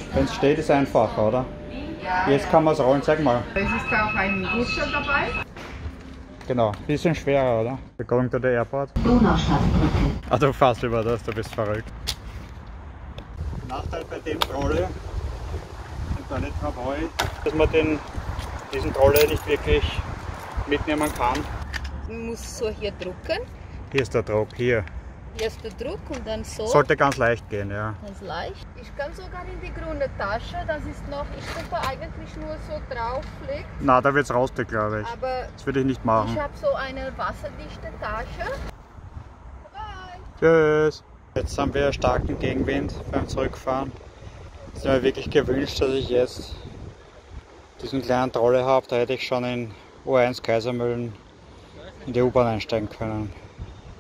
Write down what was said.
Wenn es steht, ist einfacher, oder? Ja. Jetzt kann man es rollen, zeig mal. Es ist auch ein Rutscher dabei. Genau, bisschen schwerer, oder? Wir going to the airport. Donaustadtbrücke. Ah, du fährst über das, du bist verrückt. Nachteil bei dem Trolley und bei nicht Hawaii, dass man diesen Trolley nicht wirklich mitnehmen kann. Man muss so hier drücken. Hier ist der Druck, hier. Hier ist der Druck und dann so. Sollte ganz leicht gehen, ja. Ganz leicht. Ich kann sogar in die grüne Tasche, das ist noch, ich könnte eigentlich nur so drauflegen. Na, da wird es rostig, glaube ich. Aber Das würde ich nicht machen. ich habe so eine wasserdichte Tasche. Bye. Tschüss. Jetzt haben wir starken Gegenwind beim Zurückfahren. Ich habe mir wirklich gewünscht, dass ich jetzt diesen kleinen Trolley habe. Da hätte ich schon in U1 Kaisermühlen in die U-Bahn einsteigen können.